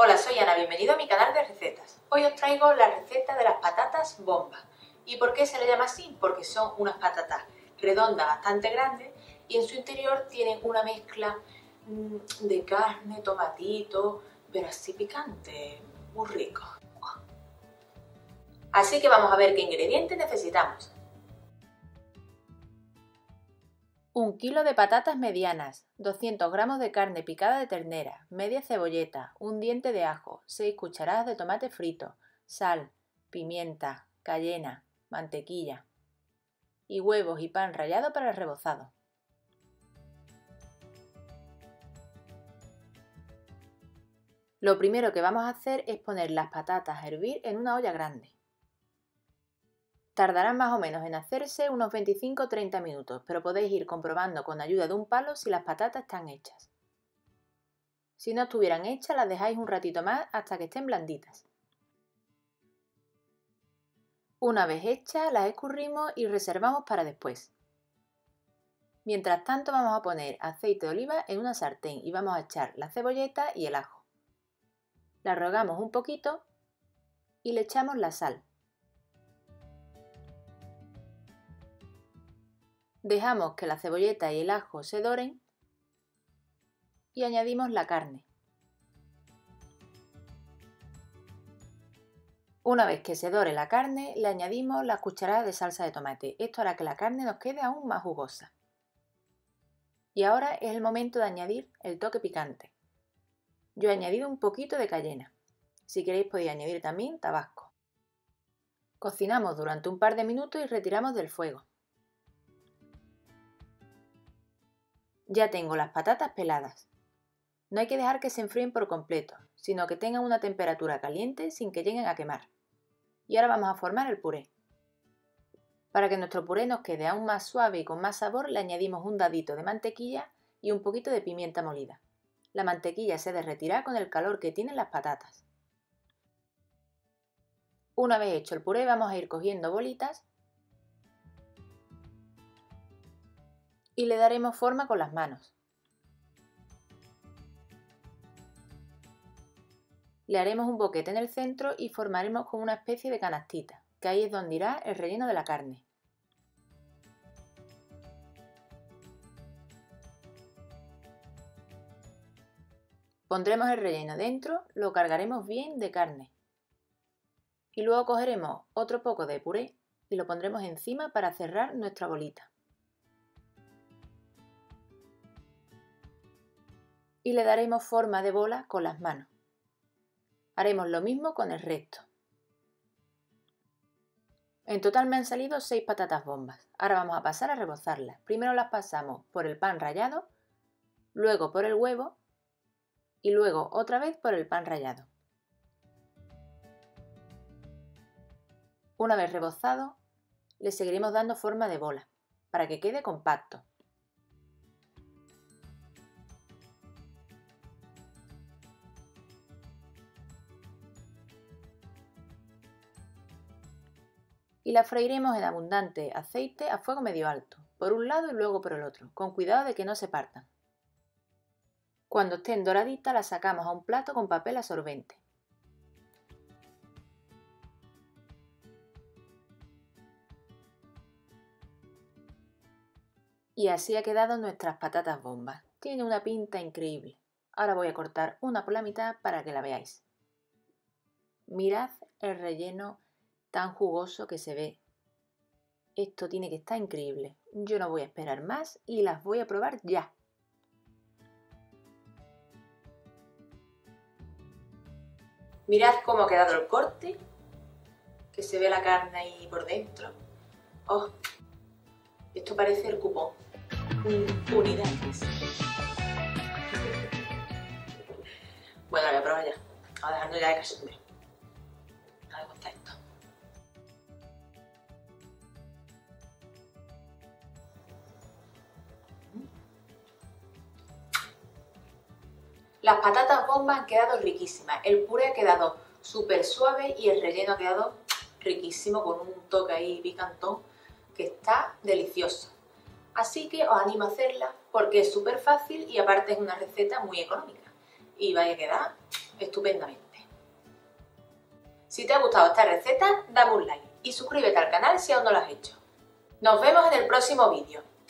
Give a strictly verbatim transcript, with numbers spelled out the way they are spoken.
Hola, soy Ana, bienvenido a mi canal de recetas. Hoy os traigo la receta de las patatas bomba. ¿Y por qué se le llama así? Porque son unas patatas redondas bastante grandes y en su interior tienen una mezcla de carne, tomatito, pero así picante, muy rico. Así que vamos a ver qué ingredientes necesitamos. Un kilo de patatas medianas, doscientos gramos de carne picada de ternera, media cebolleta, un diente de ajo, seis cucharadas de tomate frito, sal, pimienta, cayena, mantequilla y huevos y pan rallado para el rebozado. Lo primero que vamos a hacer es poner las patatas a hervir en una olla grande. Tardarán más o menos en hacerse unos veinticinco a treinta minutos, pero podéis ir comprobando con ayuda de un palo si las patatas están hechas. Si no estuvieran hechas, las dejáis un ratito más hasta que estén blanditas. Una vez hechas, las escurrimos y reservamos para después. Mientras tanto, vamos a poner aceite de oliva en una sartén y vamos a echar la cebolleta y el ajo. La rehogamos un poquito y le echamos la sal. Dejamos que la cebolleta y el ajo se doren y añadimos la carne. Una vez que se dore la carne, le añadimos las cucharadas de salsa de tomate. Esto hará que la carne nos quede aún más jugosa. Y ahora es el momento de añadir el toque picante. Yo he añadido un poquito de cayena. Si queréis podéis añadir también tabasco. Cocinamos durante un par de minutos y retiramos del fuego. Ya tengo las patatas peladas. No hay que dejar que se enfríen por completo, sino que tengan una temperatura caliente sin que lleguen a quemar. Y ahora vamos a formar el puré. Para que nuestro puré nos quede aún más suave y con más sabor, le añadimos un dadito de mantequilla y un poquito de pimienta molida. La mantequilla se derretirá con el calor que tienen las patatas. Una vez hecho el puré, vamos a ir cogiendo bolitas y le daremos forma con las manos. Le haremos un boquete en el centro y formaremos como una especie de canastita, que ahí es donde irá el relleno de la carne. Pondremos el relleno dentro, lo cargaremos bien de carne. Y luego cogeremos otro poco de puré y lo pondremos encima para cerrar nuestra bolita. Y le daremos forma de bola con las manos. Haremos lo mismo con el resto. En total me han salido seis patatas bombas. Ahora vamos a pasar a rebozarlas. Primero las pasamos por el pan rallado, luego por el huevo y luego otra vez por el pan rallado. Una vez rebozado, le seguiremos dando forma de bola para que quede compacto. Y la freiremos en abundante aceite a fuego medio alto, por un lado y luego por el otro, con cuidado de que no se partan. Cuando estén doraditas las sacamos a un plato con papel absorbente. Y así ha quedado nuestras patatas bombas. Tiene una pinta increíble. Ahora voy a cortar una por la mitad para que la veáis. Mirad el relleno tan jugoso que se ve. Esto tiene que estar increíble. Yo no voy a esperar más y las voy a probar ya. Mirad cómo ha quedado el corte, que se ve la carne ahí por dentro. ¡Oh! Esto parece el cupón. Unidades. Bueno, la voy a probar ya. Vamos a dejarnos ya de cachondeo. A ver cómo está esto. Las patatas bombas han quedado riquísimas. El puré ha quedado súper suave y el relleno ha quedado riquísimo con un toque ahí picantón que está delicioso. Así que os animo a hacerla porque es súper fácil y aparte es una receta muy económica. Y vaya a quedar estupendamente. Si te ha gustado esta receta, dame un like y suscríbete al canal si aún no lo has hecho. Nos vemos en el próximo vídeo.